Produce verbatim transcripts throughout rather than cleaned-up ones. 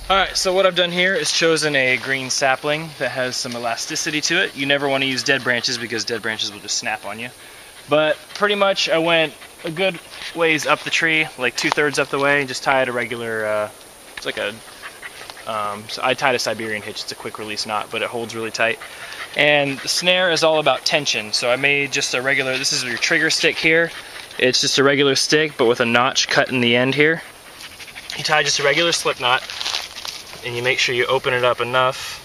Alright, so what I've done here is chosen a green sapling that has some elasticity to it. You never want to use dead branches because dead branches will just snap on you. But pretty much I went a good ways up the tree, like two-thirds up the way, and just tied a regular, uh, it's like a, um, so I tied a Siberian hitch. It's a quick release knot, but it holds really tight. And the snare is all about tension, so I made just a regular, this is your trigger stick here. It's just a regular stick, but with a notch cut in the end here. You tie just a regular slip knot, and you make sure you open it up enough,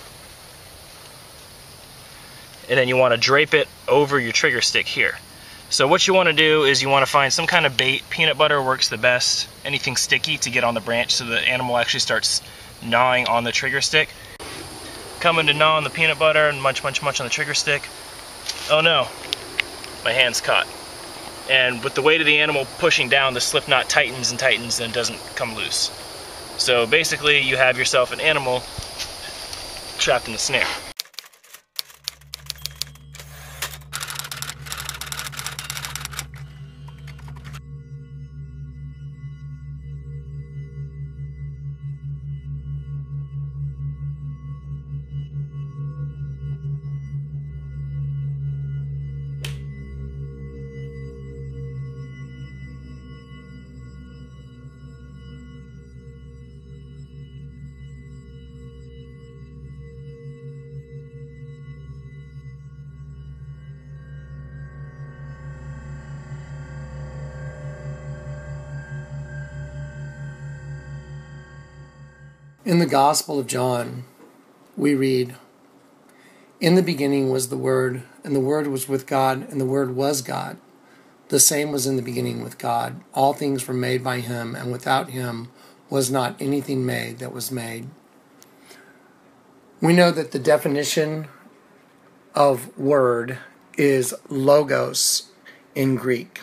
and then you want to drape it over your trigger stick here. So what you want to do is you want to find some kind of bait. Peanut butter works the best, anything sticky to get on the branch so the animal actually starts gnawing on the trigger stick. Coming to gnaw on the peanut butter and munch munch munch on the trigger stick. Oh no, my hand's caught. And with the weight of the animal pushing down, the slip knot tightens and tightens and doesn't come loose. So basically you have yourself an animal trapped in the snare. In the Gospel of John, we read, "In the beginning was the Word, and the Word was with God, and the Word was God. The same was in the beginning with God. All things were made by Him, and without Him was not anything made that was made." We know that the definition of word is logos in Greek.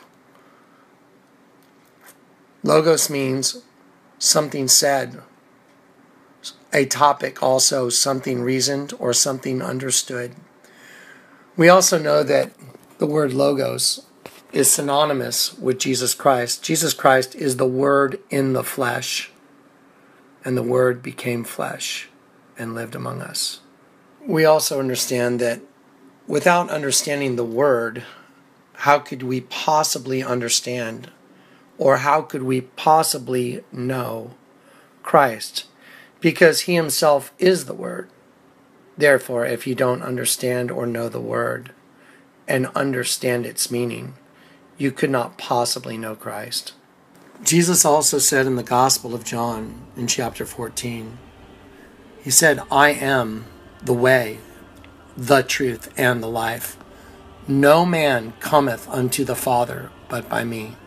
Logos means something said. A topic, also something reasoned or something understood. We also know that the word logos is synonymous with Jesus Christ. Jesus Christ is the Word in the flesh, and the Word became flesh and lived among us. We also understand that without understanding the Word, how could we possibly understand, or how could we possibly know Christ? Because He Himself is the Word. Therefore, if you don't understand or know the Word and understand its meaning, you could not possibly know Christ. Jesus also said in the Gospel of John in chapter fourteen, He said, "I am the way, the truth, and the life. No man cometh unto the Father but by me."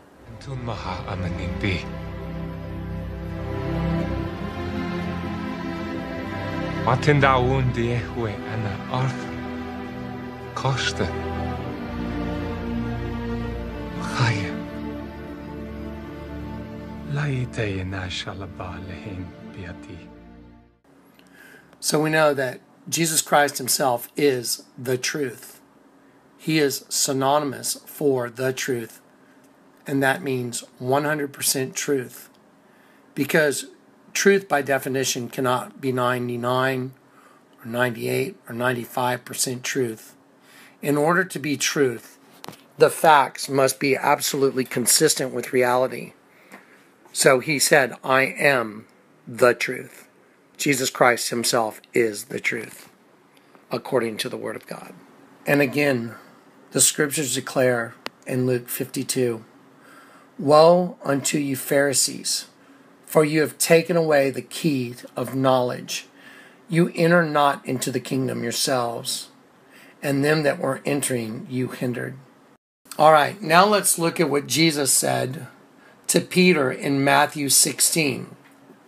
So we know that Jesus Christ Himself is the truth. He is synonymous for the truth, and that means one hundred percent truth, because truth by definition cannot be ninety-nine or ninety-eight or ninety-five percent truth. In order to be truth, the facts must be absolutely consistent with reality. So He said, "I am the truth." Jesus Christ Himself is the truth, according to the Word of God. And again, the Scriptures declare in Luke fifty-two, "Woe unto you Pharisees, for you have taken away the key of knowledge. You enter not into the kingdom yourselves, and them that were entering you hindered." All right, now let's look at what Jesus said to Peter in Matthew sixteen.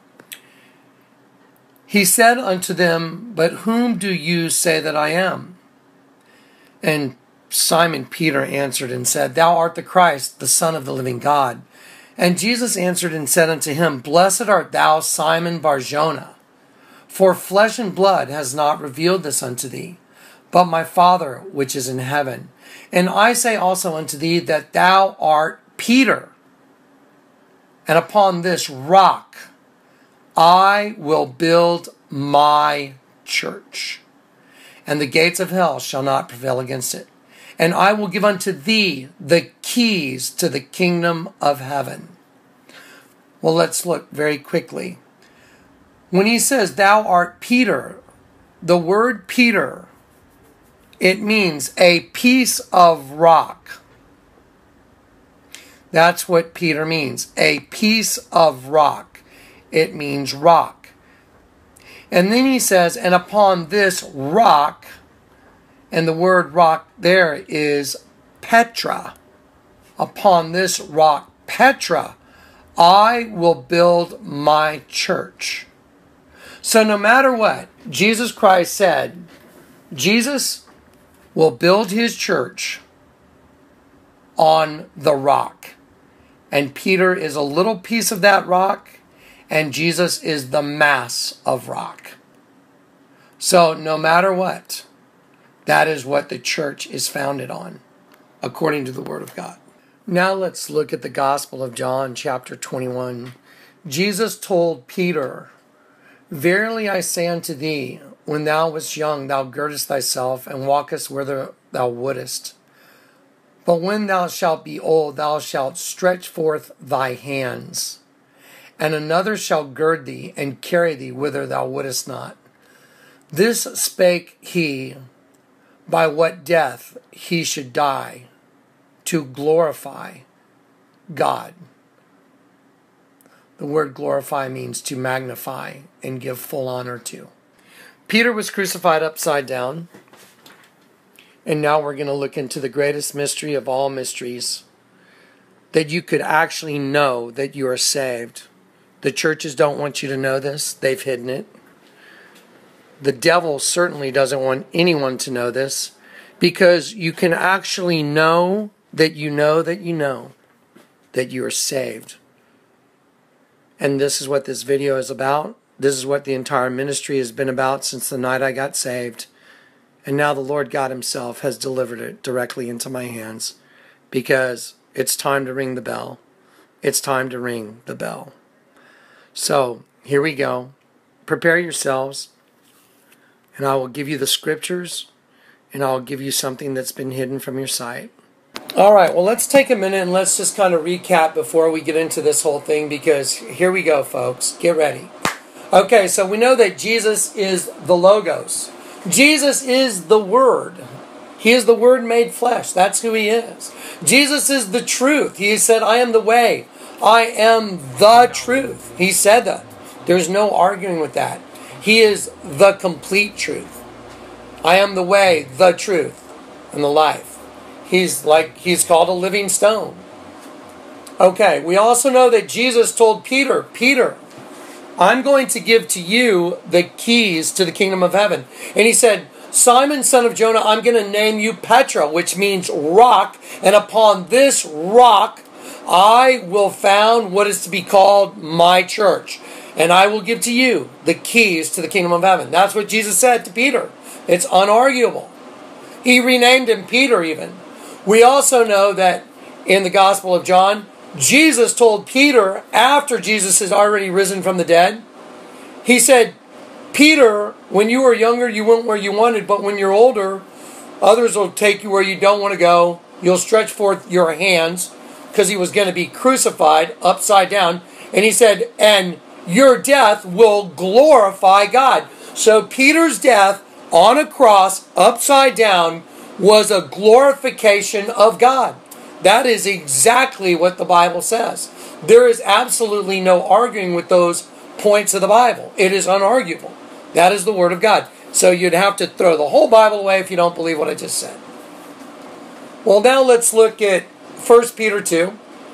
He said unto them, "But whom do you say that I am?" And Simon Peter answered and said, "Thou art the Christ, the Son of the living God." And Jesus answered and said unto him, "Blessed art thou, Simon Bar-Jonah, for flesh and blood has not revealed this unto thee, but my Father which is in heaven. And I say also unto thee that thou art Peter, and upon this rock I will build my church, and the gates of hell shall not prevail against it. And I will give unto thee the keys to the kingdom of heaven. Well, let's look very quickly. When he says, thou art Peter, the word Peter, it means a piece of rock. That's what Peter means, a piece of rock. It means rock. And then he says, and upon this rock, and the word rock there is Petra. Upon this rock, Petra, I will build my church. So no matter what, Jesus Christ said, Jesus will build his church on the rock. And Peter is a little piece of that rock, and Jesus is the mass of rock. So no matter what, that is what the church is founded on, according to the Word of God. Now let's look at the Gospel of John, chapter twenty-one. Jesus told Peter, verily I say unto thee, when thou wast young, thou girdest thyself, and walkest whither thou wouldest. But when thou shalt be old, thou shalt stretch forth thy hands, and another shall gird thee, and carry thee whither thou wouldest not. This spake he, by what death he should die, to glorify God. The word glorify means to magnify and give full honor to. Peter was crucified upside down. And now we're going to look into the greatest mystery of all mysteries, that you could actually know that you are saved. The churches don't want you to know this. They've hidden it. The devil certainly doesn't want anyone to know this, because you can actually know that you know that you know that you are saved. And this is what this video is about. This is what the entire ministry has been about since the night I got saved. And now the Lord God himself has delivered it directly into my hands, because it's time to ring the bell. It's time to ring the bell. So here we go. Prepare yourselves, and I will give you the scriptures, and I'll give you something that's been hidden from your sight. All right, well, let's take a minute and let's just kind of recap before we get into this whole thing, because here we go, folks. Get ready. Okay, so we know that Jesus is the Logos. Jesus is the Word. He is the Word made flesh. That's who he is. Jesus is the truth. He said, I am the way. I am the truth. He said that. There's no arguing with that. He is the complete truth. I am the way, the truth, and the life. He's like, he's called a living stone. Okay, we also know that Jesus told Peter, Peter, I'm going to give to you the keys to the kingdom of heaven. And he said, Simon, son of Jonah, I'm going to name you Petra, which means rock. And upon this rock, I will found what is to be called my church. And I will give to you the keys to the kingdom of heaven. That's what Jesus said to Peter. It's unarguable. He renamed him Peter even. We also know that in the Gospel of John, Jesus told Peter, after Jesus has already risen from the dead, he said, Peter, when you were younger, you went where you wanted, but when you're older, others will take you where you don't want to go. You'll stretch forth your hands, because he was going to be crucified upside down. And he said, and your death will glorify God. So Peter's death on a cross, upside down, was a glorification of God. That is exactly what the Bible says. There is absolutely no arguing with those points of the Bible. It is unarguable. That is the Word of God. So you'd have to throw the whole Bible away if you don't believe what I just said. Well, now let's look at First Peter two.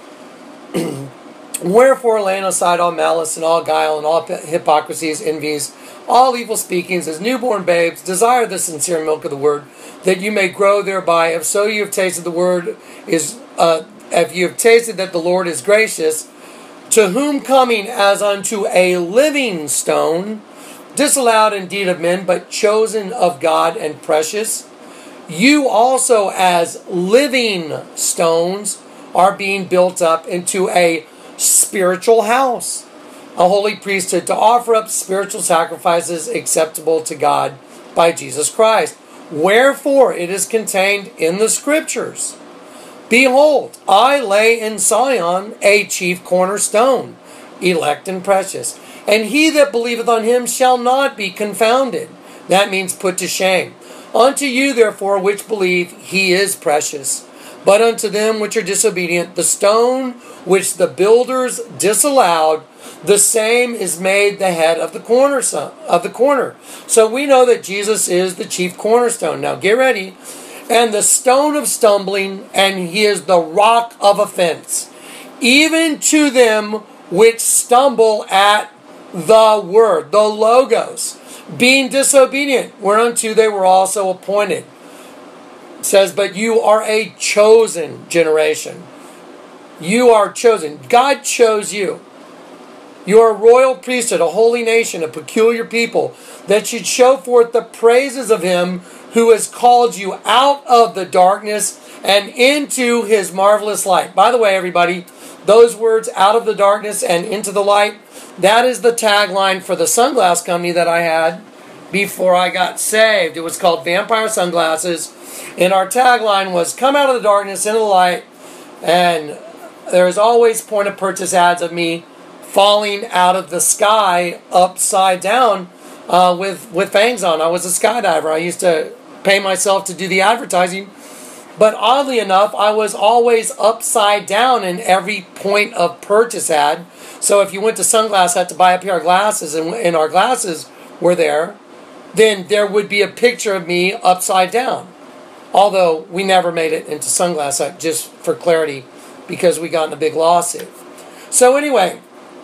Wherefore, laying aside all malice and all guile and all hypocrisies, envies, all evil speakings, as newborn babes, desire the sincere milk of the Word, that you may grow thereby. If so you have tasted the Word is, uh, if you have tasted that the Lord is gracious, to whom coming as unto a living stone, disallowed indeed of men, but chosen of God and precious, you also as living stones are being built up into a spiritual house, a holy priesthood, to offer up spiritual sacrifices acceptable to God by Jesus Christ. Wherefore it is contained in the Scriptures, Behold, I lay in Zion a chief cornerstone, elect and precious, and he that believeth on him shall not be confounded. That means put to shame. Unto you, therefore, which believe, he is precious. But unto them which are disobedient, the stone which the builders disallowed, the same is made the head of the corner. Of the corner. So we know that Jesus is the chief cornerstone. Now get ready. And the stone of stumbling, and he is the rock of offense, even to them which stumble at the word, the logos, being disobedient, whereunto they were also appointed. It says, but you are a chosen generation. You are chosen. God chose you. You are a royal priesthood, a holy nation, a peculiar people, that should show forth the praises of him who has called you out of the darkness and into his marvelous light. By the way, everybody, those words, out of the darkness and into the light, that is the tagline for the sunglass company that I had before I got saved. It was called Vampire Sunglasses, and our tagline was, come out of the darkness into the light, and there's always point of purchase ads of me falling out of the sky upside down uh, with, with fangs on. I was a skydiver. I used to pay myself to do the advertising. But oddly enough, I was always upside down in every point of purchase ad. So if you went to Sunglass Hut to buy a pair of glasses, and, and our glasses were there, then there would be a picture of me upside down. Although we never made it into Sunglass Hut, just for clarity, because we got in a big lawsuit. So anyway,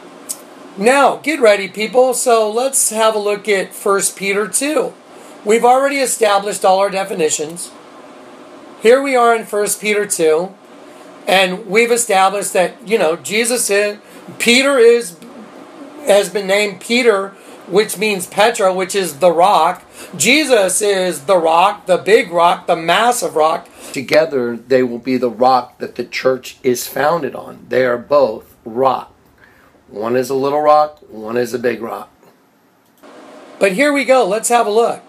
now get ready, people. So let's have a look at First Peter two. We've already established all our definitions. Here we are in First Peter two, and we've established that, you know, Jesus is, Peter is, has been named Peter, which means Petra, which is the rock. Jesus is the rock, the big rock, the massive rock. Together, they will be the rock that the church is founded on. They are both rock. One is a little rock, one is a big rock. But here we go. Let's have a look.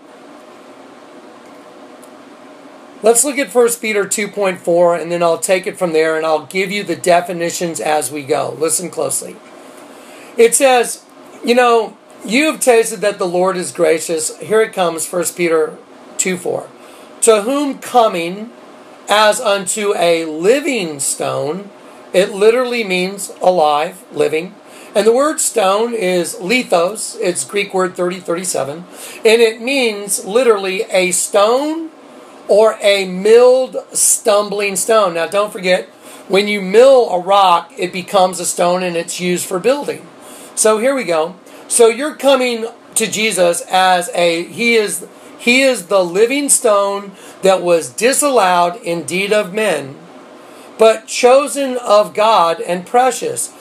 Let's look at First Peter two point four, and then I'll take it from there, and I'll give you the definitions as we go. Listen closely. It says, you know, you have tasted that the Lord is gracious. Here it comes, First Peter two four. To whom coming as unto a living stone, it literally means alive, living. And the word stone is lithos. It's Greek word thirty thirty-seven. And it means literally a stone or a milled stumbling stone. Now don't forget, when you mill a rock, it becomes a stone and it's used for building. So here we go. So you're coming to Jesus as a, he is, he is the living stone that was disallowed indeed of men, but chosen of God and precious.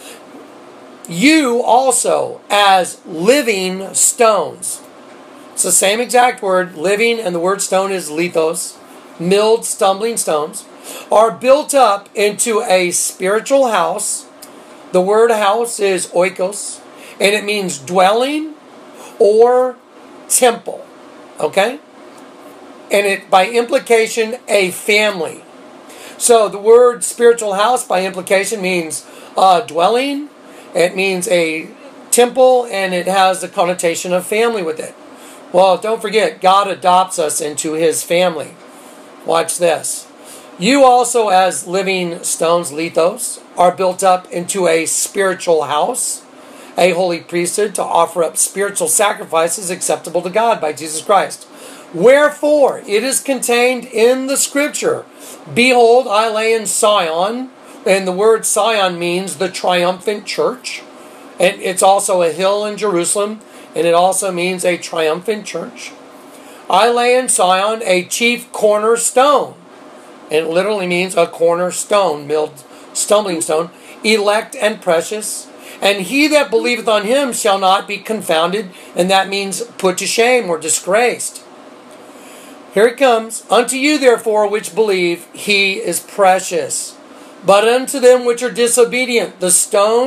You also as living stones. It's the same exact word, living, and the word stone is lithos, milled stumbling stones, are built up into a spiritual house. The word house is oikos, and it means dwelling or temple. Okay? And it, by implication, a family. So the word spiritual house, by implication, means uh, dwelling. It means a temple, and it has the connotation of family with it. Well, don't forget, God adopts us into his family. Watch this. You also, as living stones, lithos, are built up into a spiritual house, a holy priesthood, to offer up spiritual sacrifices acceptable to God by Jesus Christ. Wherefore, it is contained in the Scripture, Behold, I lay in Zion, and the word Zion means the triumphant church. And it's also a hill in Jerusalem, and it also means a triumphant church. I lay in Zion a chief cornerstone. And it literally means a cornerstone, milled stumbling stone, elect and precious. And he that believeth on him shall not be confounded. And that means put to shame or disgraced. Here it comes. Unto you therefore which believe, he is precious. But unto them which are disobedient, the stone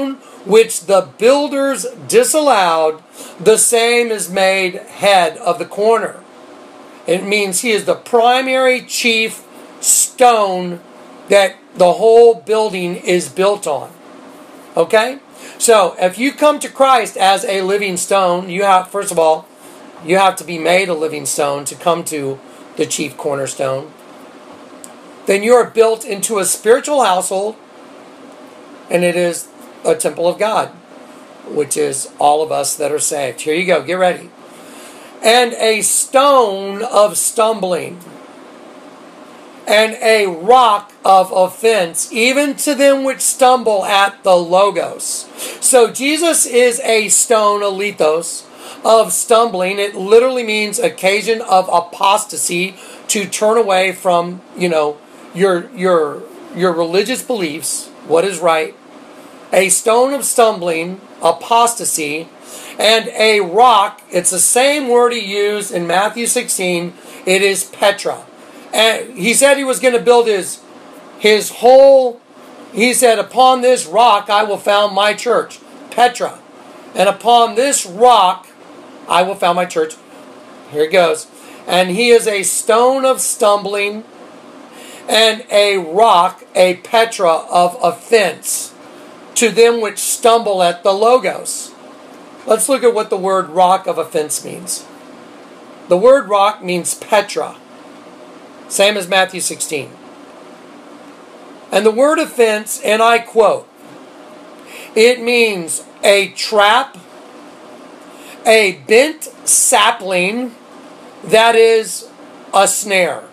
which the builders disallowed, the same is made head of the corner. It means he is the primary chief stone that the whole building is built on. Okay? So, if you come to Christ as a living stone, you have, first of all, you have to be made a living stone to come to the chief cornerstone. Then you are built into a spiritual household, and it is a temple of God, which is all of us that are saved. Here you go, get ready. And a stone of stumbling, and a rock of offense, even to them which stumble at the logos. So Jesus is a stone, a lithos, of stumbling. It literally means occasion of apostasy, to turn away from, you know, your your your religious beliefs, what is right. A stone of stumbling, apostasy, and a rock. It's the same word he used in Matthew sixteen. It is Petra. And he said he was going to build his, his whole, he said, upon this rock I will found my church, Petra. And upon this rock I will found my church. Here it goes. And he is a stone of stumbling, and a rock, a Petra of offense, to them which stumble at the logos. Let's look at what the word rock of offense means. The word rock means Petra. Same as Matthew sixteen. And the word offense, and I quote, it means a trap, a bent sapling, that is a snare.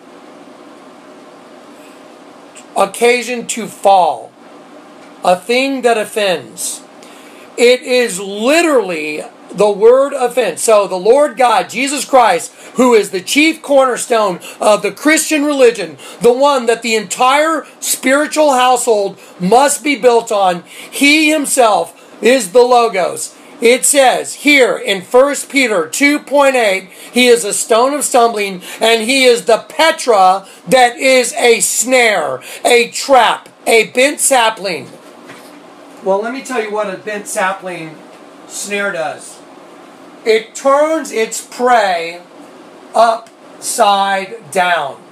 Occasion to fall. A thing that offends. It is literally the word offense. So the Lord God, Jesus Christ, who is the chief cornerstone of the Christian religion, the one that the entire spiritual household must be built on, he himself is the logos. It says here in First Peter two point eight, he is a stone of stumbling, and he is the Petra that is a snare, a trap, a bent sapling. Well, let me tell you what a bent sapling snare does. It turns its prey upside down.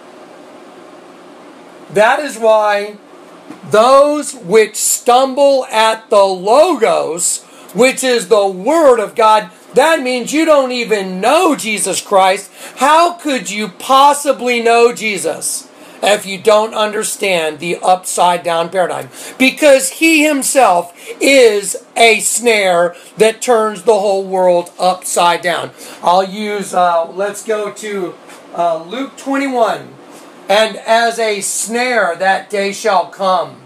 That is why those which stumble at the logos, which is the Word of God, that means you don't even know Jesus Christ. How could you possibly know Jesus if you don't understand the upside down paradigm? Because he himself is a snare that turns the whole world upside down. I'll use, uh, let's go to uh, Luke twenty-one. And as a snare that day shall come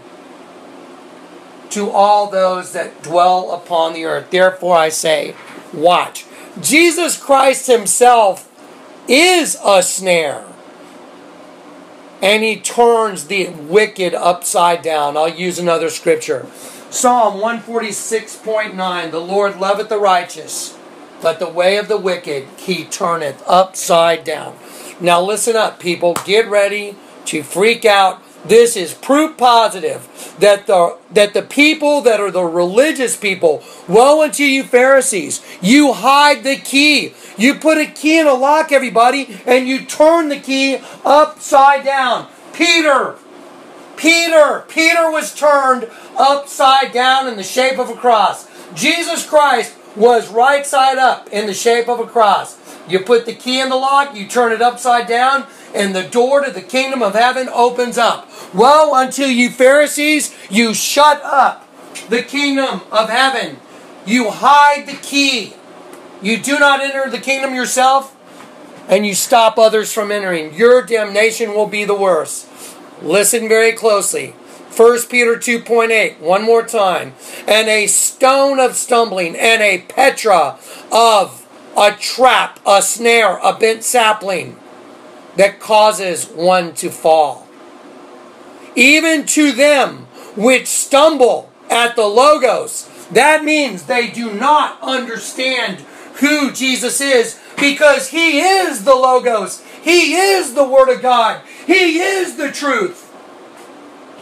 to all those that dwell upon the earth. Therefore I say, watch. Jesus Christ himself is a snare. And he turns the wicked upside down. I'll use another scripture. Psalm one forty-six point nine. The Lord loveth the righteous, but the way of the wicked he turneth upside down. Now listen up, people. Get ready to freak out. This is proof positive that the that the people that are the religious people, woe unto you Pharisees, you hide the key. You put a key in a lock, everybody, and you turn the key upside down. Peter, Peter, Peter was turned upside down in the shape of a cross. Jesus Christ was right side up in the shape of a cross. You put the key in the lock, you turn it upside down, and the door to the kingdom of heaven opens up. Woe unto you Pharisees, you shut up the kingdom of heaven. You hide the key. You do not enter the kingdom yourself, and you stop others from entering. Your damnation will be the worst. Listen very closely. First Peter two point eight, one more time. And a stone of stumbling, and a Petra of a trap, a snare, a bent sapling, that causes one to fall. Even to them which stumble at the logos. That means they do not understand who Jesus is, because he is the logos. He is the Word of God. He is the truth.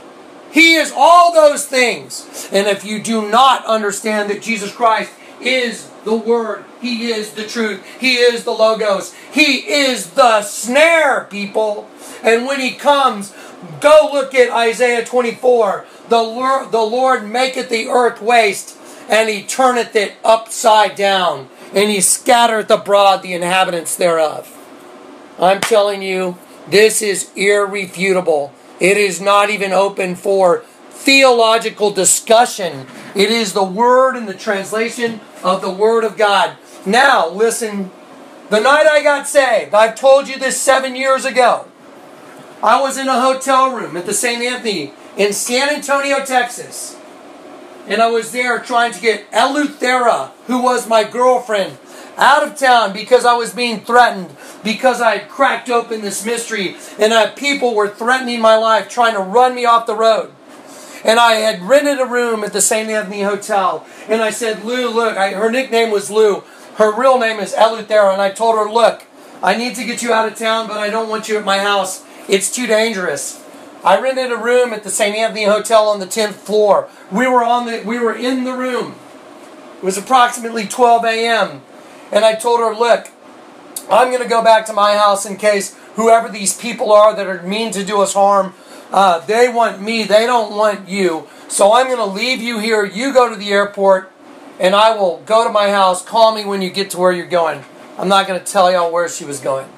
He is all those things. And if you do not understand that Jesus Christ is the Word, He is the truth, He is the Logos, He is the snare, people. And when He comes, go look at Isaiah twenty-four. The Lord, the Lord maketh the earth waste, and He turneth it upside down, and He scattereth abroad the inhabitants thereof. I'm telling you, this is irrefutable. It is not even open for theological discussion. It is the Word and the translation of the Word of God. Now, listen. The night I got saved, I've told you this seven years ago. I was in a hotel room at the Saint Anthony in San Antonio, Texas. And I was there trying to get Eleuthera, who was my girlfriend, out of town because I was being threatened, because I had cracked open this mystery, and uh, people were threatening my life, trying to run me off the road. And I had rented a room at the Saint Anthony Hotel, and I said, Lou, look, I, her nickname was Lou. Her real name is Eleuthera, and I told her, look, I need to get you out of town, but I don't want you at my house. It's too dangerous. I rented a room at the Saint Anthony Hotel on the tenth floor. We were on the, we were in the room. It was approximately twelve a m And I told her, look, I'm going to go back to my house in case whoever these people are that are mean to do us harm, uh, they want me, they don't want you. So I'm going to leave you here. You go to the airport, and I will go to my house. Call me when you get to where you're going. I'm not going to tell y'all where she was going.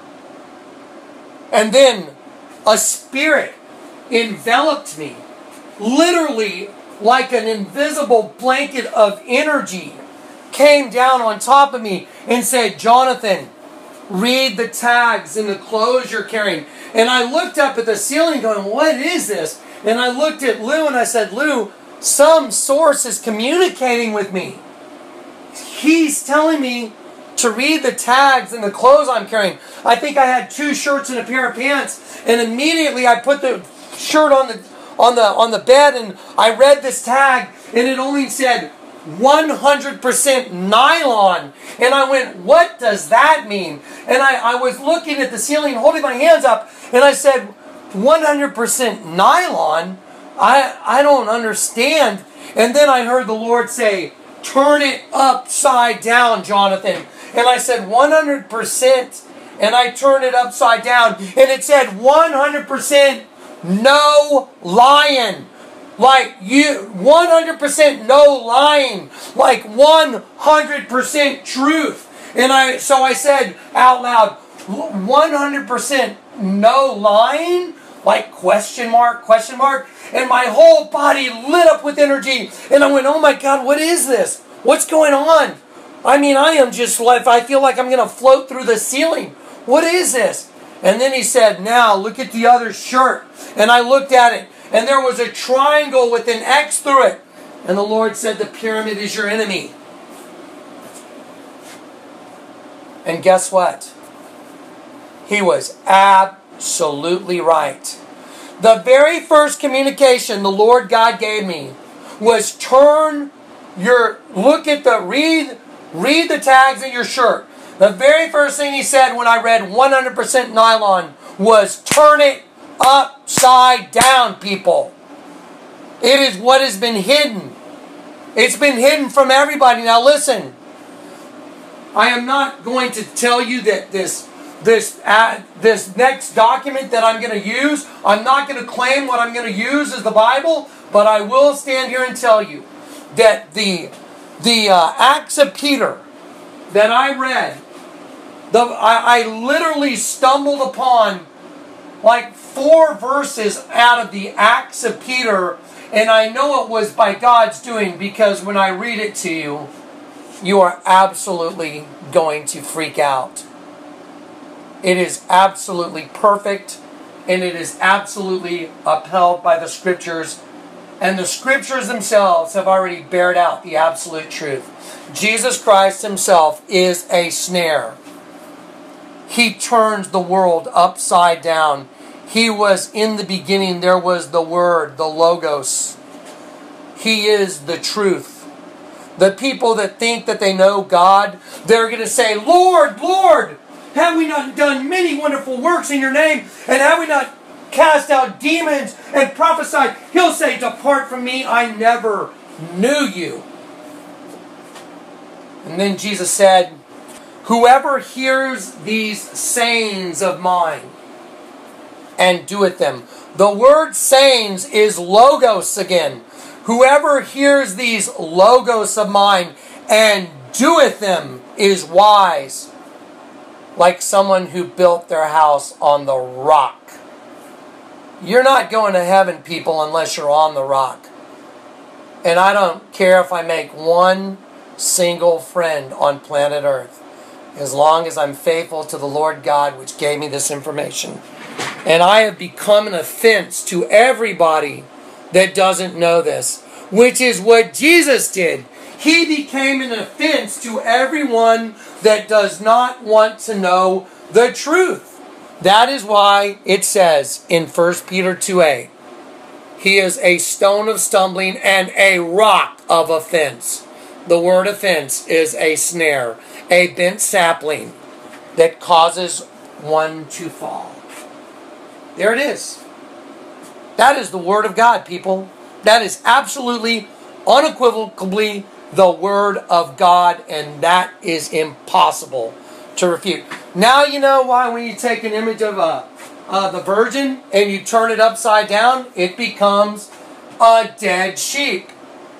And then a spirit enveloped me, literally like an invisible blanket of energy came down on top of me and said, Jonathan, read the tags in the clothes you're carrying. And I looked up at the ceiling going, what is this? And I looked at Lou and I said, Lou, some source is communicating with me. He's telling me to read the tags and the clothes I'm carrying. I think I had two shirts and a pair of pants, and immediately I put the shirt on the on the on the bed, and I read this tag, and it only said one hundred percent nylon. And I went, what does that mean? And I, I was looking at the ceiling, holding my hands up, and I said, one hundred percent nylon? I, I don't understand. And then I heard the Lord say, turn it upside down, Jonathan. And I said, one hundred percent. And I turned it upside down. And it said, one hundred percent no lying. Like you, one hundred percent no lying. Like one hundred percent truth. And I, so I said out loud, one hundred percent no lying? Like question mark, question mark. And my whole body lit up with energy. And I went, oh my God, what is this? What's going on? I mean, I am just like, I feel like I'm going to float through the ceiling. What is this? And then he said, now look at the other shirt. And I looked at it, and there was a triangle with an X through it. And the Lord said, the pyramid is your enemy. And guess what? He was absolutely right. The very first communication the Lord God gave me was turn your, look at the, read, read the tags in your shirt. The very first thing he said when I read one hundred percent nylon was turn it upside down, people. It is what has been hidden. It's been hidden from everybody. Now listen, I am not going to tell you that this this uh, this next document that I'm going to use, I'm not going to claim what I'm going to use as the Bible, but I will stand here and tell you that the the uh, Acts of Peter that I read, the I, I literally stumbled upon like four verses out of the Acts of Peter, and I know it was by God's doing, because when I read it to you, you are absolutely going to freak out. It is absolutely perfect, and it is absolutely upheld by the Scriptures, and the Scriptures themselves have already bared out the absolute truth. Jesus Christ Himself is a snare. He turns the world upside down. He was in the beginning, there was the Word, the Logos. He is the truth. The people that think that they know God, they're going to say, Lord, Lord, have we not done many wonderful works in your name? And have we not cast out demons and prophesied, he'll say, depart from me, I never knew you. And then Jesus said, whoever hears these sayings of mine and doeth them. The word sayings is logos again. Whoever hears these logos of mine and doeth them is wise, like someone who built their house on the rock. You're not going to heaven, people, unless you're on the rock. And I don't care if I make one single friend on planet Earth, as long as I'm faithful to the Lord God, which gave me this information. And I have become an offense to everybody that doesn't know this, which is what Jesus did. He became an offense to everyone that does not want to know the truth. That is why it says in First Peter two eight, he is a stone of stumbling and a rock of offense. The word offense is a snare, a bent sapling that causes one to fall. There it is. That is the Word of God, people. That is absolutely, unequivocally the Word of God, and that is impossible to refute. Now you know why when you take an image of a, uh, the Virgin and you turn it upside down, it becomes a dead sheep.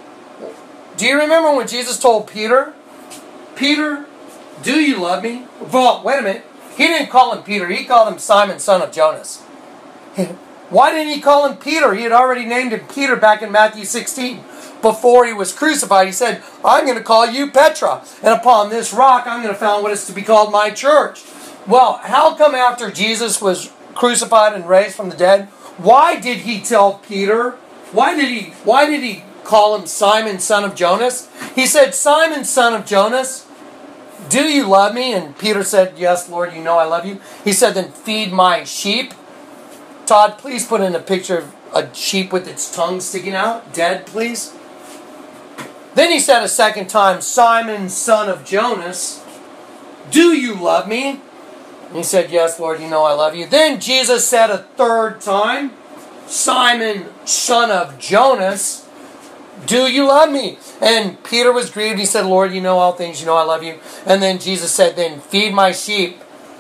Do you remember when Jesus told Peter, Peter, do you love me? Well, wait a minute. He didn't call him Peter. He called him Simon, son of Jonas. Why didn't he call him Peter? He had already named him Peter back in Matthew sixteen. Before he was crucified, he said, I'm going to call you Petra. And upon this rock, I'm going to found what is to be called my church. Well, how come after Jesus was crucified and raised from the dead, why did he tell Peter? Why did he, why did he call him Simon, son of Jonas? He said, Simon, son of Jonas, do you love me? And Peter said, yes, Lord, you know I love you. He said, then feed my sheep. Todd, please put in a picture of a sheep with its tongue sticking out. Dead, please. Then he said a second time, Simon, son of Jonas, do you love me? And he said, yes, Lord, you know I love you. Then Jesus said a third time, Simon, son of Jonas, do you love me? And Peter was grieved. He said, Lord, you know all things. You know I love you. And then Jesus said, then feed my sheep.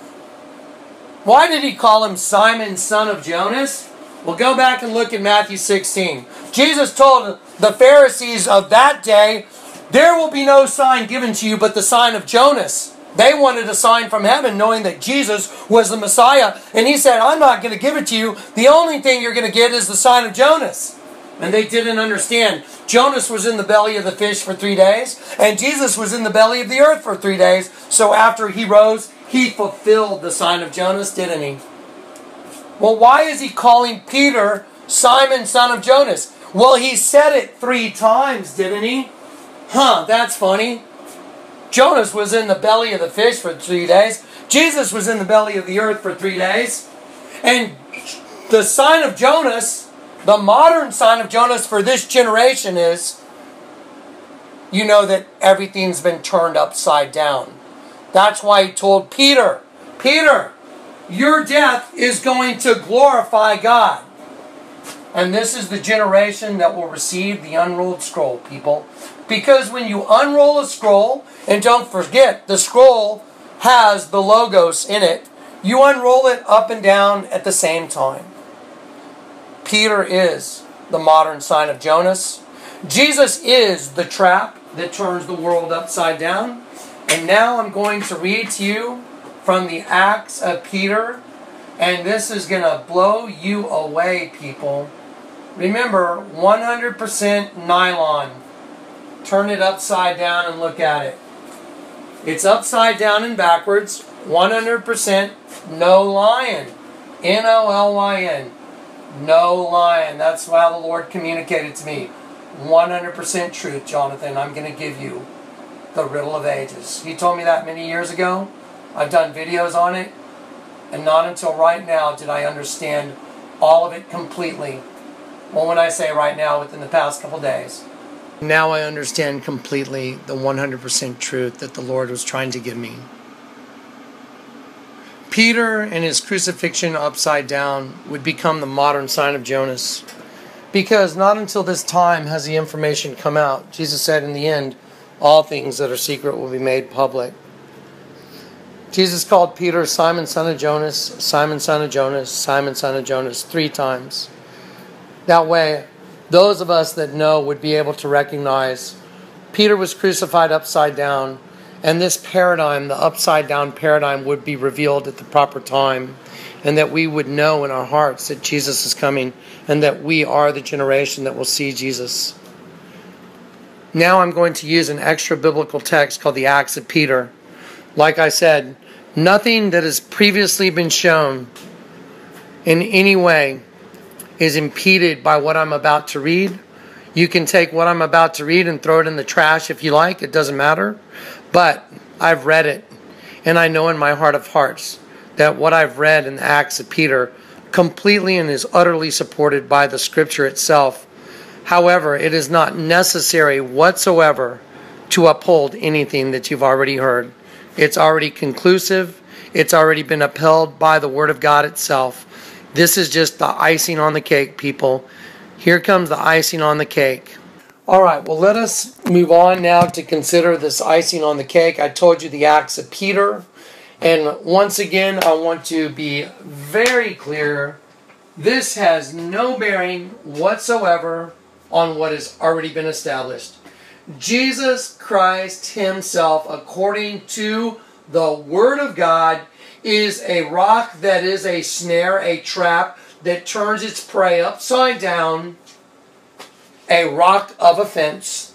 Why did he call him Simon, son of Jonas? Well, go back and look at Matthew sixteen. Jesus told the Pharisees of that day, there will be no sign given to you but the sign of Jonas. They wanted a sign from heaven, knowing that Jesus was the Messiah. And he said, I'm not going to give it to you. The only thing you're going to get is the sign of Jonas. And they didn't understand. Jonas was in the belly of the fish for three days. And Jesus was in the belly of the earth for three days. So after he rose, he fulfilled the sign of Jonas, didn't he? Well, why is he calling Peter Simon, son of Jonas? Well, he said it three times, didn't he? Huh, that's funny. Jonas was in the belly of the fish for three days. Jesus was in the belly of the earth for three days. And the sign of Jonas, the modern sign of Jonas for this generation is, you know that everything's been turned upside down. That's why he told Peter, Peter, your death is going to glorify God. And this is the generation that will receive the unrolled scroll, people. Because when you unroll a scroll, and don't forget, the scroll has the logos in it, you unroll it up and down at the same time. Peter is the modern sign of Jonas. Jesus is the trap that turns the world upside down. And now I'm going to read to you from the Acts of Peter. And this is going to blow you away, people. Remember, one hundred percent nylon. Turn it upside down and look at it. It's upside down and backwards. one hundred percent no lion. N O L Y N. No lion. That's how the Lord communicated to me. one hundred percent truth, Jonathan. I'm going to give you the riddle of ages. He told me that many years ago. I've done videos on it. And not until right now did I understand all of it completely. Well, when I say right now, within the past couple days. Now I understand completely the one hundred percent truth that the Lord was trying to give me. Peter and his crucifixion upside down would become the modern sign of Jonas. Because not until this time has the information come out. Jesus said in the end, all things that are secret will be made public. Jesus called Peter Simon, son of Jonas, Simon, son of Jonas, Simon, son of Jonas, three times. That way, those of us that know would be able to recognize Peter was crucified upside down, and this paradigm, the upside down paradigm, would be revealed at the proper time, and that we would know in our hearts that Jesus is coming, and that we are the generation that will see Jesus. Now I'm going to use an extra biblical text called the Acts of Peter. Like I said, nothing that has previously been shown in any way is impeded by what I'm about to read. You can take what I'm about to read and throw it in the trash if you like. It doesn't matter. But I've read it, and I know in my heart of hearts that what I've read in the Acts of Peter completely and is utterly supported by the Scripture itself. However, it is not necessary whatsoever to uphold anything that you've already heard. It's already conclusive. It's already been upheld by the Word of God itself. This is just the icing on the cake, people. Here comes the icing on the cake. All right, well, let us move on now to consider this icing on the cake. I told you the Acts of Peter. And once again, I want to be very clear. This has no bearing whatsoever on what has already been established. Jesus Christ himself, according to the Word of God, is a rock that is a snare, a trap that turns its prey upside down, a rock of offense,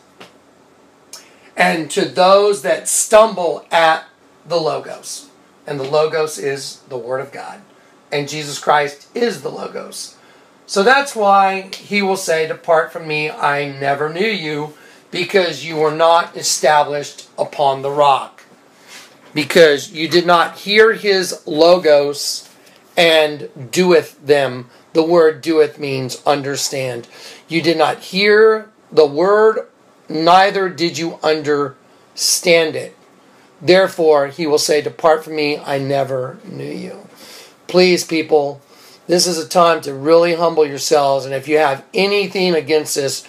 and to those that stumble at the Logos. And the Logos is the Word of God. And Jesus Christ is the Logos. So that's why he will say, "Depart from me, I never knew you," because you were not established upon the rock. Because you did not hear his Logos and doeth them. The word doeth means understand. You did not hear the word, neither did you understand it. Therefore, he will say, "Depart from me, I never knew you." Please, people, this is a time to really humble yourselves. And if you have anything against this,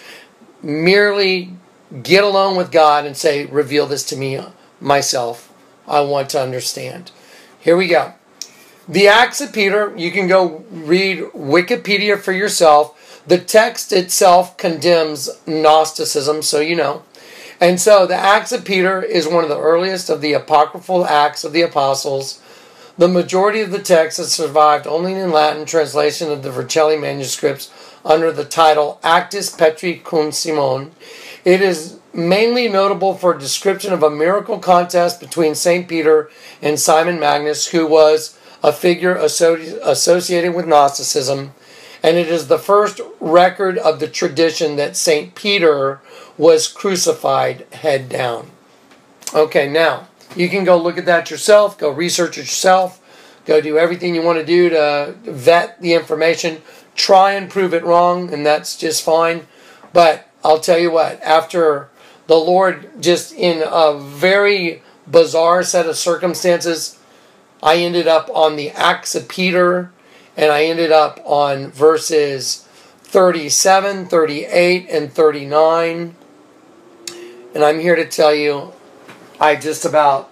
merely get alone with God and say, "Reveal this to me myself. I want to understand." Here we go. The Acts of Peter, you can go read Wikipedia for yourself. The text itself condemns Gnosticism, so you know. And so the Acts of Peter is one of the earliest of the apocryphal Acts of the Apostles. The majority of the text has survived only in Latin translation of the Vercelli manuscripts under the title Actus Petri cum Simon. It is mainly notable for a description of a miracle contest between Saint Peter and Simon Magus, who was a figure associated with Gnosticism. And it is the first record of the tradition that Saint Peter was crucified head down. Okay, now, you can go look at that yourself, go research it yourself, go do everything you want to do to vet the information, try and prove it wrong, and that's just fine. But I'll tell you what, after the Lord, just in a very bizarre set of circumstances, I ended up on the Acts of Peter, and I ended up on verses thirty-seven, thirty-eight, and thirty-nine. And I'm here to tell you, I just about,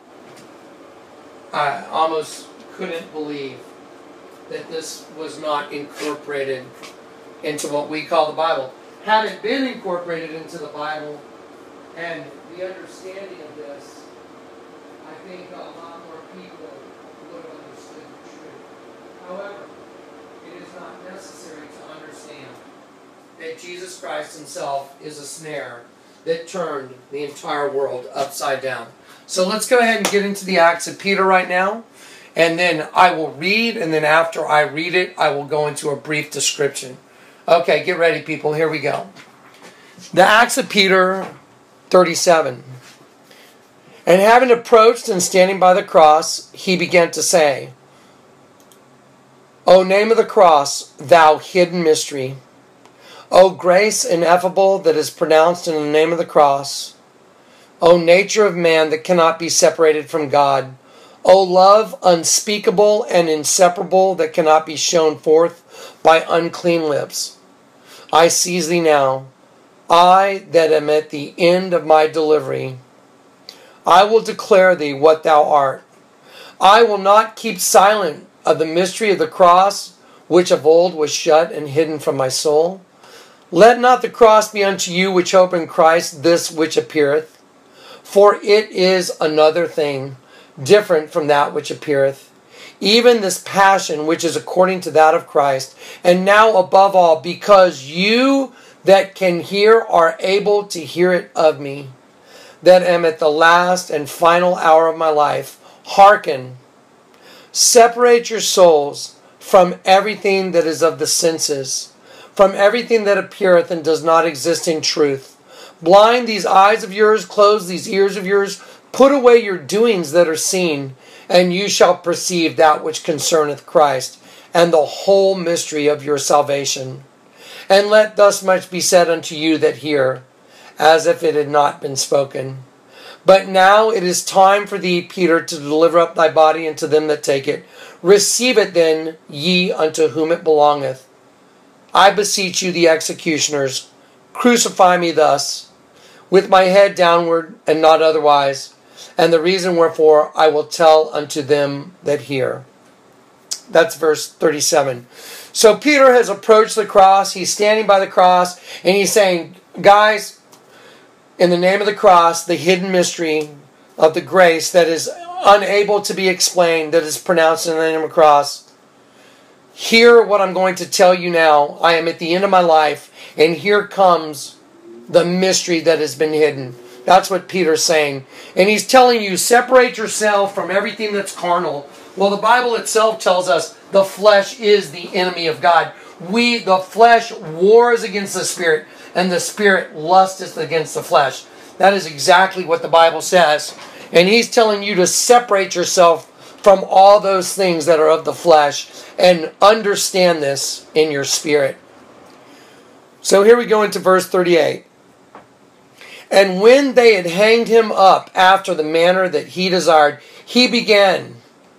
I almost couldn't believe that this was not incorporated into what we call the Bible. Had it been incorporated into the Bible, and the understanding of this, I think a lot more people would have understood the truth. However, it is not necessary to understand that Jesus Christ himself is a snare that turned the entire world upside down. So let's go ahead and get into the Acts of Peter right now. And then I will read, and then after I read it, I will go into a brief description. Okay, get ready, people. Here we go. The Acts of Peter thirty-seven. And having approached and standing by the cross, he began to say, O name of the cross, thou hidden mystery. O grace ineffable that is pronounced in the name of the cross. O nature of man that cannot be separated from God. O love unspeakable and inseparable that cannot be shown forth by unclean lips. I seize thee now, I that am at the end of my delivery. I will declare thee what thou art. I will not keep silent of the mystery of the cross, which of old was shut and hidden from my soul. Let not the cross be unto you which hope in Christ this which appeareth, for it is another thing, different from that which appeareth, even this passion which is according to that of Christ. And now above all, because you that can hear are able to hear it of me, that am at the last and final hour of my life, hearken, separate your souls from everything that is of the senses, from everything that appeareth and does not exist in truth. Blind these eyes of yours, close these ears of yours, put away your doings that are seen, and you shall perceive that which concerneth Christ, and the whole mystery of your salvation. And let thus much be said unto you that hear, as if it had not been spoken. But now it is time for thee, Peter, to deliver up thy body unto them that take it. Receive it then, ye unto whom it belongeth. I beseech you, the executioners, crucify me thus, with my head downward, and not otherwise. And the reason wherefore I will tell unto them that hear. That's verse thirty-seven. So Peter has approached the cross. He's standing by the cross, and he's saying, guys, in the name of the cross, the hidden mystery of the grace that is unable to be explained, that is pronounced in the name of the cross, hear what I'm going to tell you now. I am at the end of my life, and here comes the mystery that has been hidden. That's what Peter's saying. And he's telling you, separate yourself from everything that's carnal. Well, the Bible itself tells us the flesh is the enemy of God. We, the flesh, wars against the spirit, and the spirit lusteth against the flesh. That is exactly what the Bible says. And he's telling you to separate yourself from all those things that are of the flesh and understand this in your spirit. So here we go into verse thirty-eight. And when they had hanged him up after the manner that he desired, he began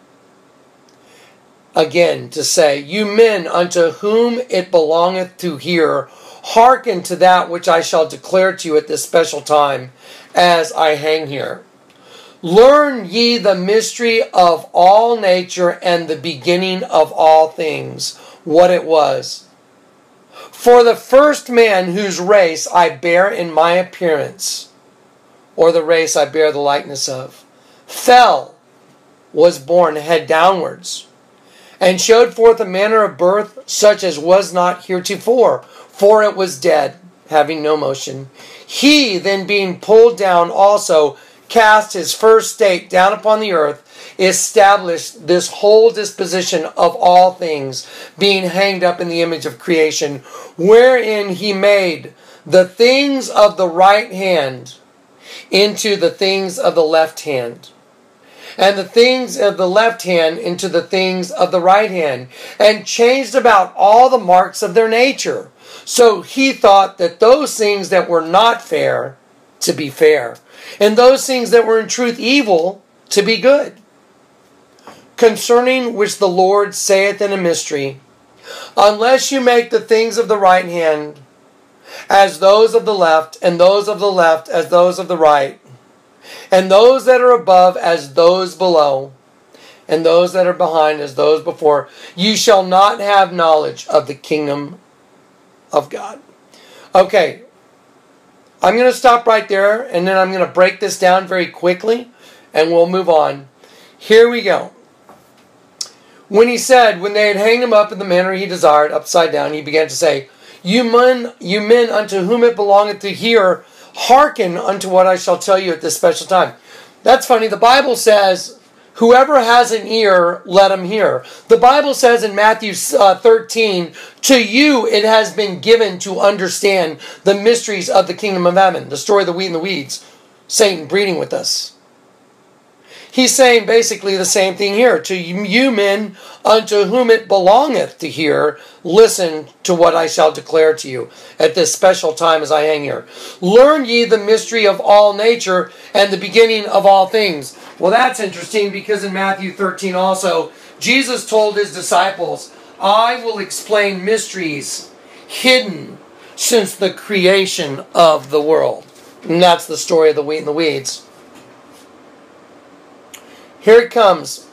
again to say, you men unto whom it belongeth to hear, hearken to that which I shall declare to you at this special time, as I hang here. Learn ye the mystery of all nature and the beginning of all things, what it was. For the first man whose race I bear in my appearance, or the race I bear the likeness of, fell, was born head downwards, and showed forth a manner of birth such as was not heretofore, for it was dead, having no motion. He then being pulled down also cast his first state down upon the earth, established this whole disposition of all things, being hanged up in the image of creation, wherein he made the things of the right hand into the things of the left hand, and the things of the left hand into the things of the right hand, and changed about all the marks of their nature. So he thought that those things that were not fair to be fair, and those things that were in truth evil to be good. Concerning which the Lord saith in a mystery, unless you make the things of the right hand as those of the left, and those of the left as those of the right, and those that are above as those below, and those that are behind as those before, you shall not have knowledge of the kingdom of God. Okay, I'm going to stop right there, and then I'm going to break this down very quickly, and we'll move on. Here we go. When he said, when they had hanged him up in the manner he desired, upside down, he began to say, You men, you men unto whom it belongeth to hear, hearken unto what I shall tell you at this special time. That's funny. The Bible says, whoever has an ear, let him hear. The Bible says in Matthew uh, thirteen, to you it has been given to understand the mysteries of the kingdom of heaven. The story of the wheat and the weeds. Satan breeding with us. He's saying basically the same thing here. To you men unto whom it belongeth to hear, listen to what I shall declare to you at this special time as I hang here. Learn ye the mystery of all nature and the beginning of all things. Well, that's interesting because in Matthew thirteen also, Jesus told his disciples, I will explain mysteries hidden since the creation of the world. And that's the story of the wheat and the weeds. Here it comes.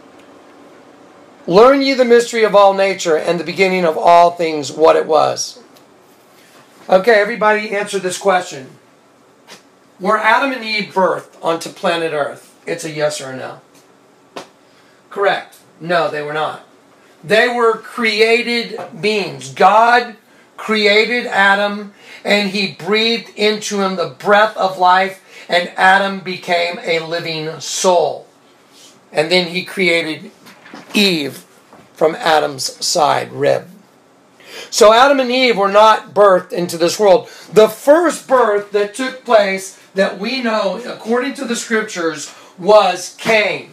Learn ye the mystery of all nature and the beginning of all things, what it was. Okay, everybody answer this question. Were Adam and Eve birthed onto planet Earth? It's a yes or a no. Correct. No, they were not. They were created beings. God created Adam and he breathed into him the breath of life, and Adam became a living soul. And then he created Eve from Adam's side rib. So Adam and Eve were not birthed into this world. The first birth that took place that we know, according to the scriptures, was Cain.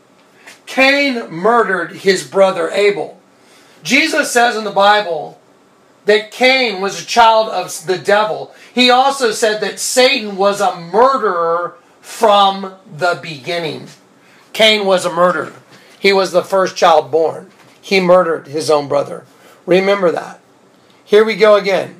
Cain murdered his brother Abel. Jesus says in the Bible that Cain was a child of the devil. He also said that Satan was a murderer from the beginning. Cain was a murderer. He was the first child born. He murdered his own brother. Remember that. Here we go again.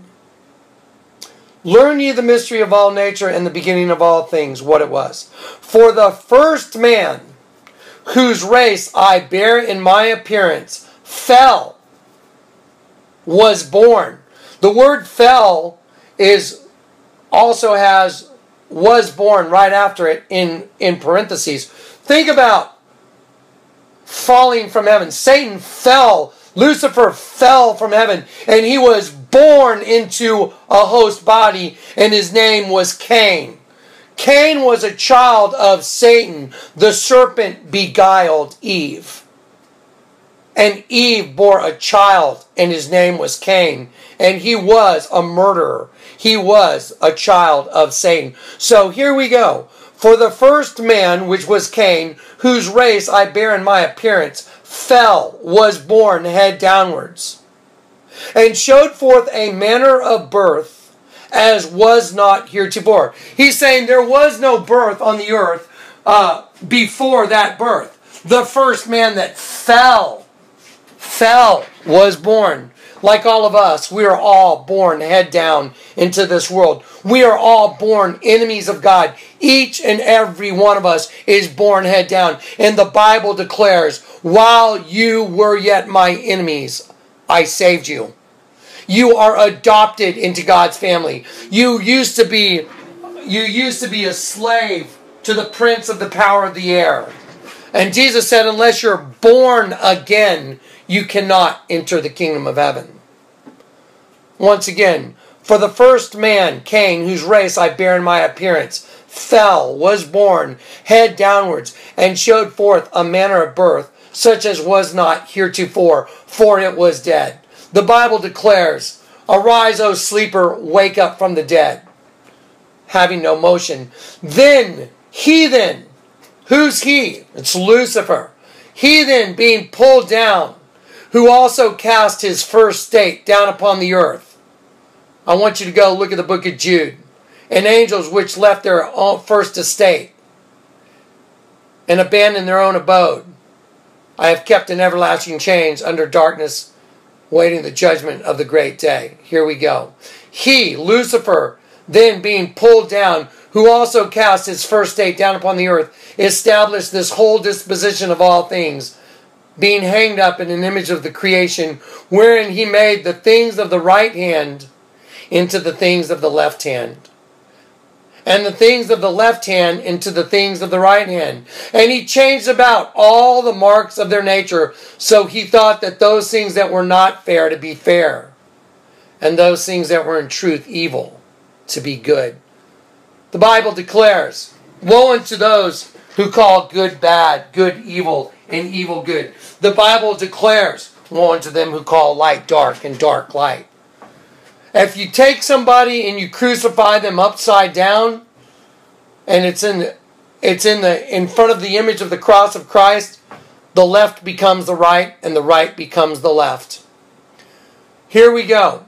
Learn ye the mystery of all nature and the beginning of all things, what it was. For the first man, whose race I bear in my appearance, fell, was born. The word fell is also has was born right after it in, in parentheses. Think about falling from heaven. Satan fell. Lucifer fell from heaven, and he was born into a host body, and his name was Cain. Cain was a child of Satan. The serpent beguiled Eve. And Eve bore a child, and his name was Cain. And he was a murderer. He was a child of Satan. So here we go. For the first man, which was Cain, whose race I bear in my appearance, fell, was born head downwards, and showed forth a manner of birth as was not heretofore. He's saying there was no birth on the earth uh, before that birth. The first man that fell, fell, was born. Like all of us, we are all born head down into this world. We are all born enemies of God. Each and every one of us is born head down. And the Bible declares, while you were yet my enemies, I saved you. You are adopted into God's family. You used to be, you used to be a slave to the prince of the power of the air. And Jesus said, unless you're born again, you cannot enter the kingdom of heaven. Once again, for the first man, Cain, whose race I bear in my appearance, fell, was born, head downwards, and showed forth a manner of birth, such as was not heretofore, for it was dead. The Bible declares, arise, O sleeper, wake up from the dead, having no motion. Then, he then, who's he? It's Lucifer. He then, being pulled down, who also cast his first state down upon the earth. I want you to go look at the book of Jude. And angels which left their own first estate and abandoned their own abode, I have kept in everlasting chains under darkness, waiting the judgment of the great day. Here we go. He, Lucifer, then being pulled down, who also cast his first state down upon the earth, established this whole disposition of all things, being hanged up in an image of the creation, wherein he made the things of the right hand into the things of the left hand, and the things of the left hand into the things of the right hand. And he changed about all the marks of their nature, so he thought that those things that were not fair to be fair, and those things that were in truth evil to be good. The Bible declares, woe unto those who call good bad, good evil, and evil good. The Bible declares, woe unto them who call light dark and dark light. If you take somebody and you crucify them upside down, and it's in the, it's in the in front of the image of the cross of Christ, the left becomes the right, and the right becomes the left. Here we go.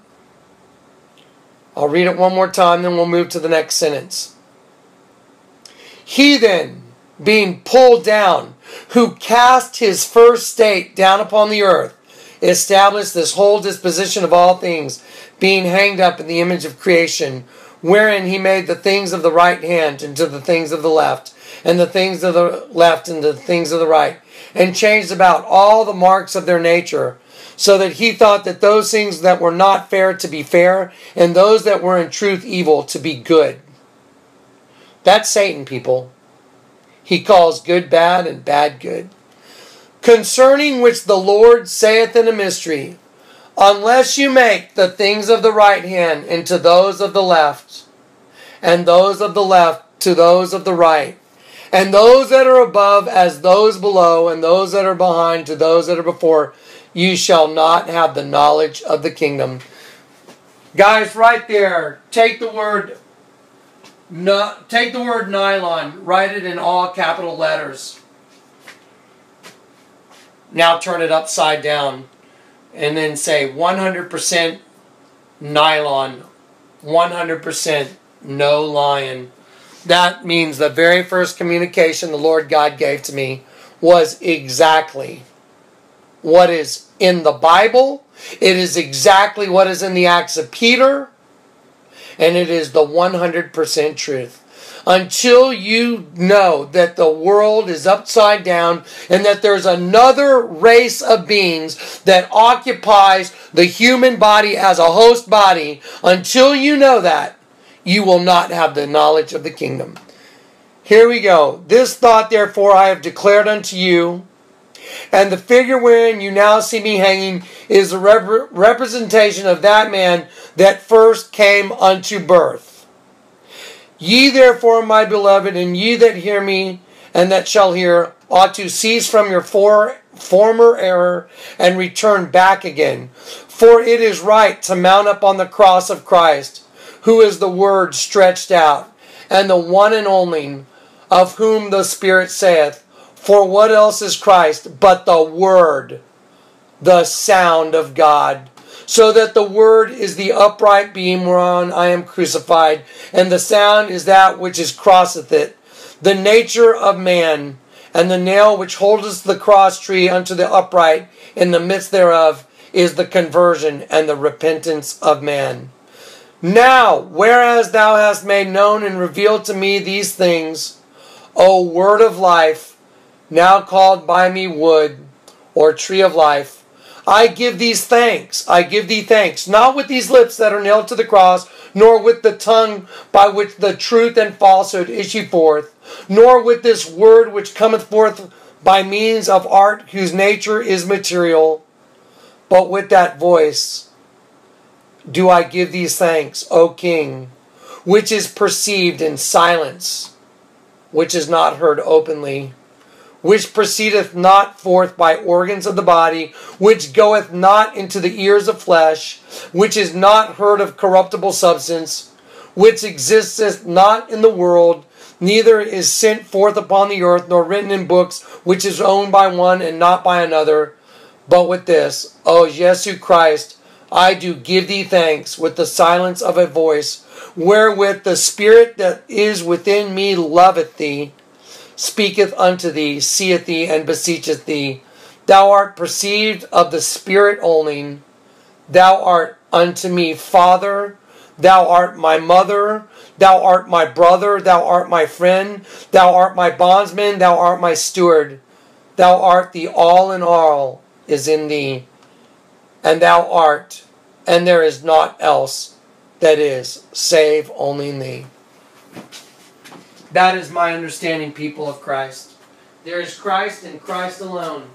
I'll read it one more time, then we'll move to the next sentence. He then, being pulled down, who cast his first state down upon the earth, established this whole disposition of all things, being hanged up in the image of creation, wherein he made the things of the right hand into the things of the left, and the things of the left into the things of the right, and changed about all the marks of their nature, so that he thought that those things that were not fair to be fair, and those that were in truth evil to be good. That's Satan, people. He calls good bad and bad good. Concerning which the Lord saith in a mystery, unless you make the things of the right hand into those of the left, and those of the left to those of the right, and those that are above as those below, and those that are behind to those that are before, you shall not have the knowledge of the kingdom. Guys, right there, take the word no, take the word nylon, write it in all capital letters. Now turn it upside down and then say one hundred percent nylon, one hundred percent no lion. That means the very first communication the Lord God gave to me was exactly what is in the Bible. It is exactly what is in the Acts of Peter. And it is the one hundred percent truth. Until you know that the world is upside down and that there's another race of beings that occupies the human body as a host body, until you know that, you will not have the knowledge of the kingdom. Here we go. This thought, therefore, I have declared unto you, and the figure wherein you now see me hanging is a rep- representation of that man that first came unto birth. Ye therefore, my beloved, and ye that hear me, and that shall hear, ought to cease from your for- former error, and return back again. For it is right to mount up on the cross of Christ, who is the Word stretched out, and the one and only, of whom the Spirit saith, for what else is Christ but the Word, the sound of God? So that the Word is the upright beam whereon I am crucified, and the sound is that which is crosseth it, the nature of man, and the nail which holdeth the cross tree unto the upright in the midst thereof is the conversion and the repentance of man. Now, whereas thou hast made known and revealed to me these things, O Word of life, now called by me wood, or tree of life, I give these thanks, I give thee thanks, not with these lips that are nailed to the cross, nor with the tongue by which the truth and falsehood issue forth, nor with this word which cometh forth by means of art whose nature is material, but with that voice do I give these thanks, O King, which is perceived in silence, which is not heard openly, which proceedeth not forth by organs of the body, which goeth not into the ears of flesh, which is not heard of corruptible substance, which existeth not in the world, neither is sent forth upon the earth, nor written in books, which is owned by one and not by another. But with this, O Jesu Christ, I do give thee thanks with the silence of a voice, wherewith the Spirit that is within me loveth thee, speaketh unto thee, seeth thee, and beseecheth thee. Thou art perceived of the Spirit only. Thou art unto me Father. Thou art my mother. Thou art my brother. Thou art my friend. Thou art my bondsman. Thou art my steward. Thou art the all in all is in thee. And thou art, and there is naught else that is, save only in thee. That is my understanding, people of Christ. There is Christ and Christ alone.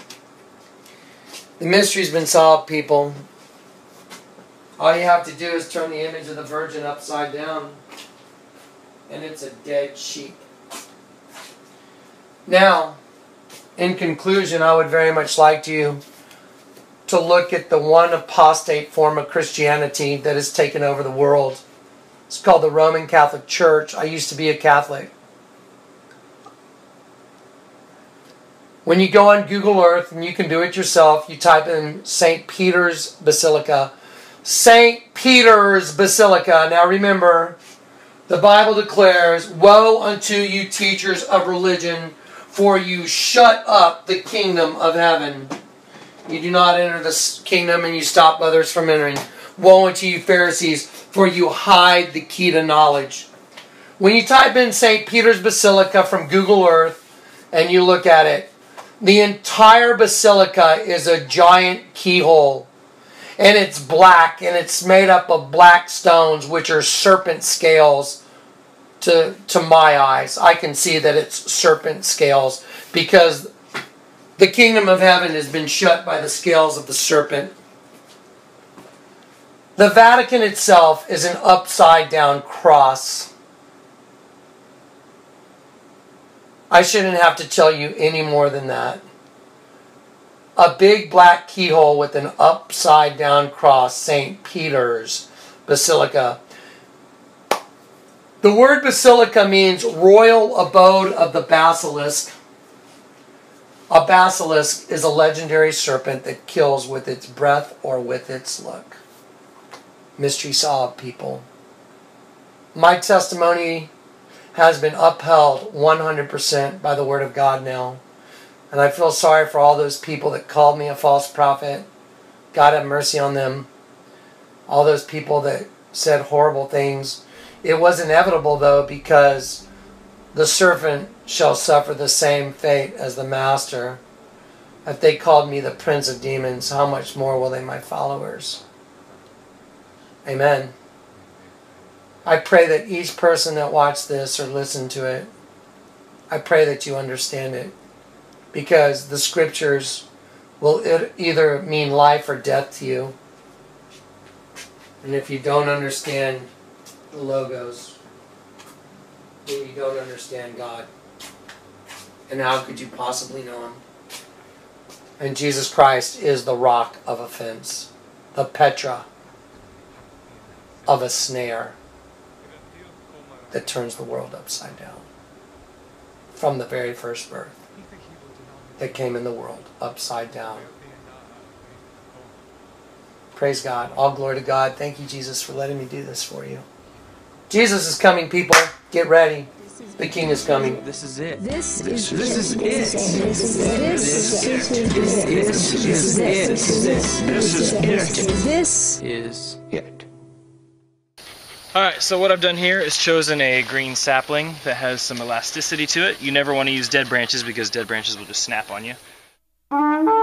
The mystery's been solved, people. All you have to do is turn the image of the Virgin upside down, and it's a dead sheep. Now, in conclusion, I would very much like you to look at the one apostate form of Christianity that has taken over the world. It's called the Roman Catholic Church. I used to be a Catholic. When you go on Google Earth, and you can do it yourself, you type in Saint Peter's Basilica. Saint Peter's Basilica. Now remember, The Bible declares, "Woe unto you teachers of religion, for you shut up the kingdom of heaven." You do not enter the kingdom and you stop others from entering. Woe unto you Pharisees, for you hide the key to knowledge. When you type in Saint Peter's Basilica from Google Earth and you look at it, the entire basilica is a giant keyhole. And it's black, and it's made up of black stones, which are serpent scales to, to my eyes. I can see that it's serpent scales because the kingdom of heaven has been shut by the scales of the serpent. The Vatican itself is an upside-down cross. I shouldn't have to tell you any more than that. A big black keyhole with an upside-down cross, Saint Peter's Basilica. The word basilica means royal abode of the basilisk. A basilisk is a legendary serpent that kills with its breath or with its look. Mystery solved, people. My testimony has been upheld one hundred percent by the Word of God now. And I feel sorry for all those people that called me a false prophet. God have mercy on them. All those people that said horrible things. It was inevitable, though, because the servant shall suffer the same fate as the master. If they called me the prince of demons, how much more will they my followers? Amen. I pray that each person that watched this or listened to it, I pray that you understand it. Because the scriptures will either mean life or death to you. And if you don't understand the logos, then you don't understand God. And how could you possibly know Him? And Jesus Christ is the rock of offense, the Petra of a snare that turns the world upside down. From the very first birth that came in the world upside down. Praise God. All glory to God. Thank you, Jesus, for letting me do this for you. Jesus is coming, people. Get ready. The King is coming. This is it. This This is this is it. it. This is it. This is it. This is it. This is it. This Is it. Alright, so what I've done here is chosen a green sapling that has some elasticity to it. You never want to use dead branches because dead branches will just snap on you.